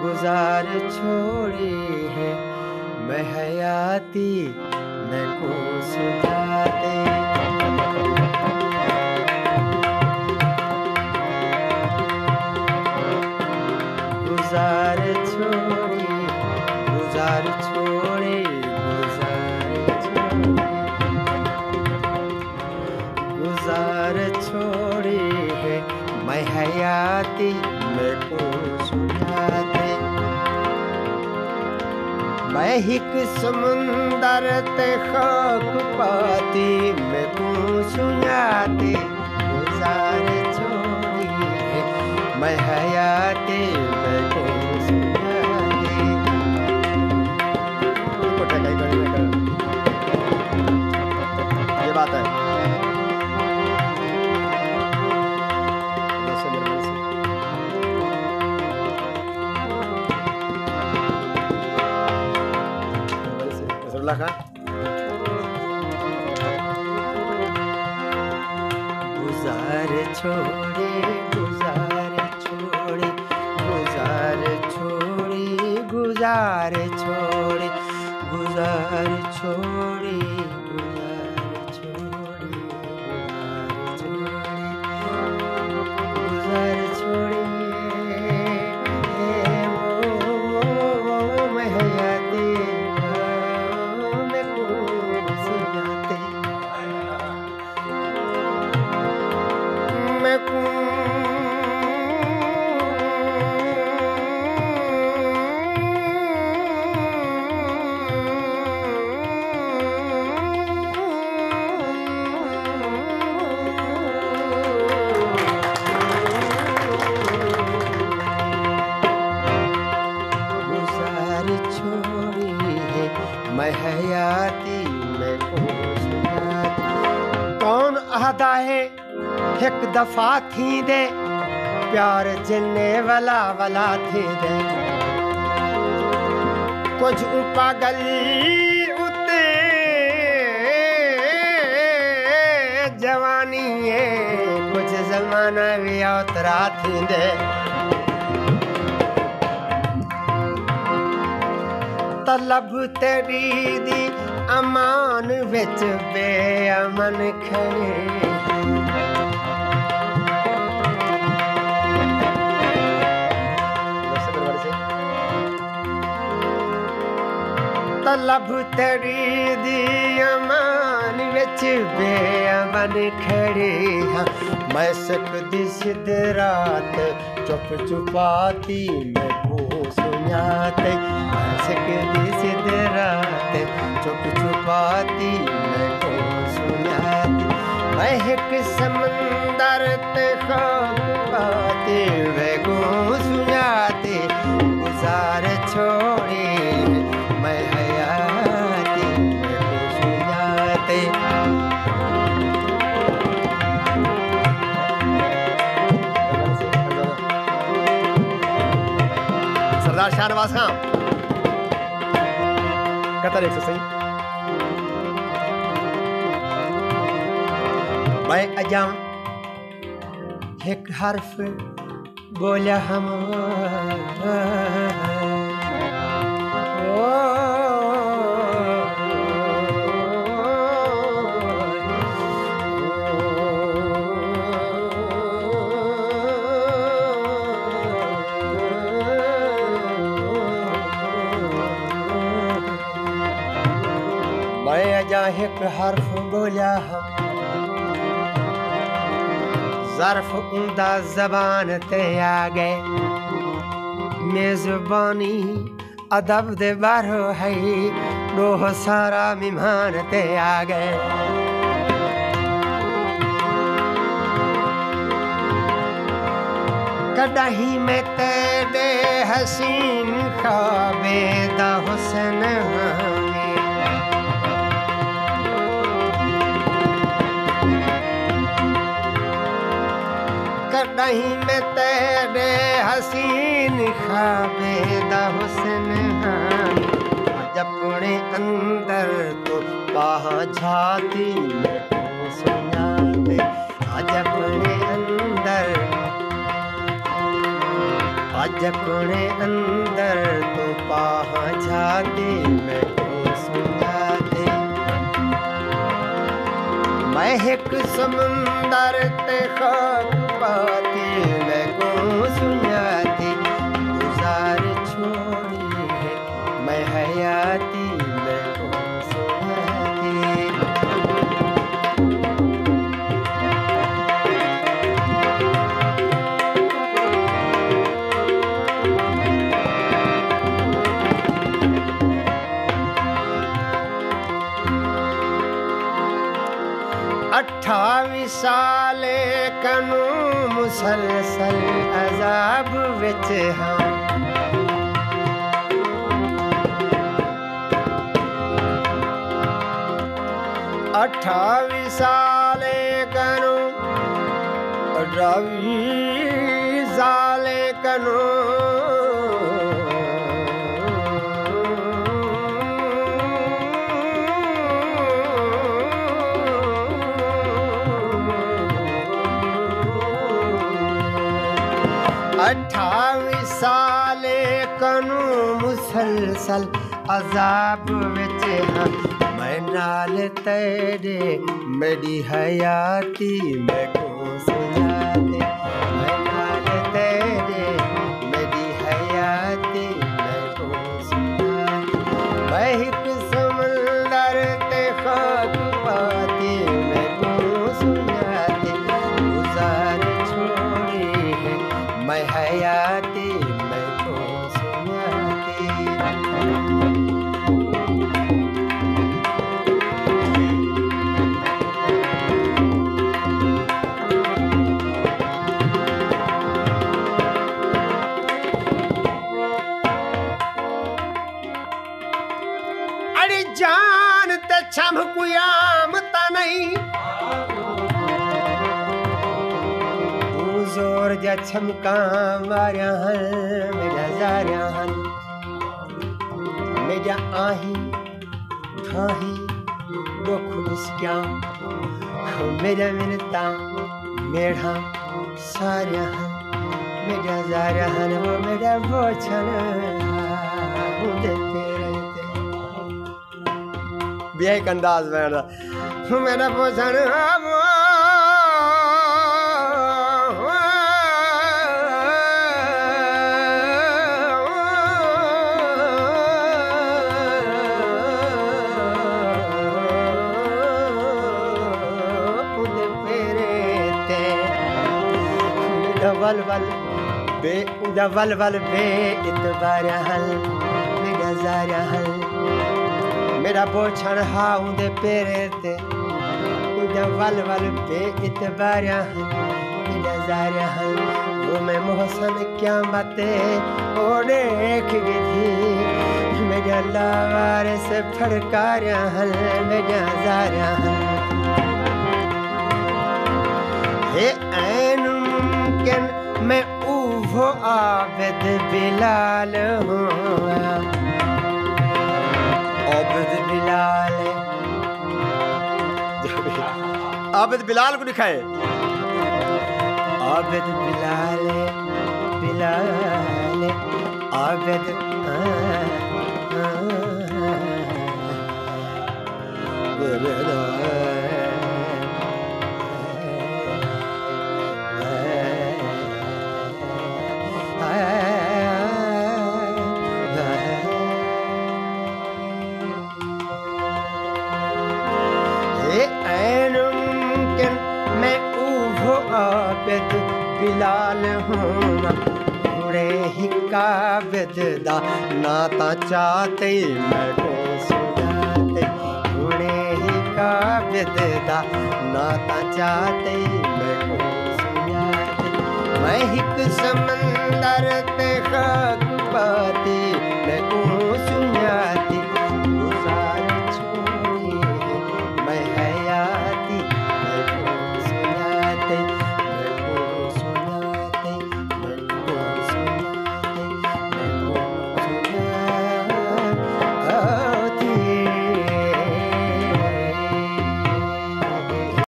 गुजार छोड़ी है मैं हयाती मैं को सुझाते। गुजार छोड़ी गुजार छोड़ी गुजार छोड़ी है मैं हयाती मैं को सुझाते। मैं हिक समुंदर ते खाक पाती मैं को सुझाते। गुजार छोड़ी है मैं हयाती मैं को सुझाते। ये बात है। गुजार छोड़ी गुजार छोड़ी गुजार छोड़ी गुजार छोड़ी गुजार छोड़ी गुजार छोड़ी गुजार छोड़ी मैं हयाती मैं को सुझाते। मैं को मैं हयाती मैं को सुझाती। कौन आदा है एक दफा थी दे प्यार जिन्ने वाला वाला थी दे। कुछ पागल उते जवानी है कुछ जमाना भी उतरा थी दे। तलब तेरी दी अमान विच बेअमन खड़े। तलब तेरी दी अमान विच बेअमन खड़े। मैं सकदी सिध रात चुप चुपाती मैं को सुझाते। सकदी सिध रात चुप चुपाती मैं को सुझाती। मैं एक समंदर ते खाक पाती मैं को सुझाती। गुजार छोड़ी मैं हयाती मैं को सुझाते। सरदार शाहनवाज खान कतर एक सही। मैं अजा एक हर्फ बोला हम मैं अजा एक हर्फ बोला हम ज़र्फ उंदा ज़बान ते आ गए। मेज़बानी अदब दे बारो है रोह सारा मेहमान ते आ गए। कदही में तेरे हसीन ख्वाबे दा हुस्न कहीं में तेरे हसीन ख्वाबे दा हुस्न अपने अंदर तो बाहाँ झाती मैं को सुझाते। आज अपने अंदर आज जपने अंदर तो पाहा जाते मैं को सुनाते मैं एक समुंदर ते खाक पाते मैं को सुनाते गुजार छोड़ी है मैं हयाती मैं को सुनाते अठावी साले कनू मुसलसल अजाब विच हाँ 28 साले कनू 28 साले कनू साले कनू मुसलसल अजाब विच हाँ मैं नाल तेरे मेरी हयाती मैं को सुनाते मैं नाल तेरे मेरी हयाती मैं को सुनाते मैं एक समंदर ते खाक पाती मैं को सुनाते गुजार छोड़ी है मैं हयाती मैं को सुनाती अरे जान ते छमकुयाम ता नहीं जोर जा छमका मारिया हन मेरा जारिया हन मेरा आही ठाही दुख विस्क्या मेरा मिनता मेढ़ा सारिया हन मेरा जारिया हन वो मेरा बोझन मुझे तेरे भी एक अंदाज मेरा बोझन वल वल बे इतबार हल मेरा जारिया हल मेरा बोझन हाउ दे पेरे ते वल वल बे इतबार हल मेरा जारिया हल वो मैं मोहसन क्या बातें ओ देख गई मेरा लावार से फड़कारिया हल मेरा जारिया हल हे ऐन मुमकिन मैं वो आबिद बिलाल हूँ आबिद बिलाल आबिद बिलाल को दिखाए आबिद बिलाल बिलाल आबिद बिलाल हूँ बुरे ही काबिद दा नाता चाहते मैं को सुनाते बुरे ही काबिद दा नाता चाहते मैं को सुनाते मैं एक समंदर ते खाक पाती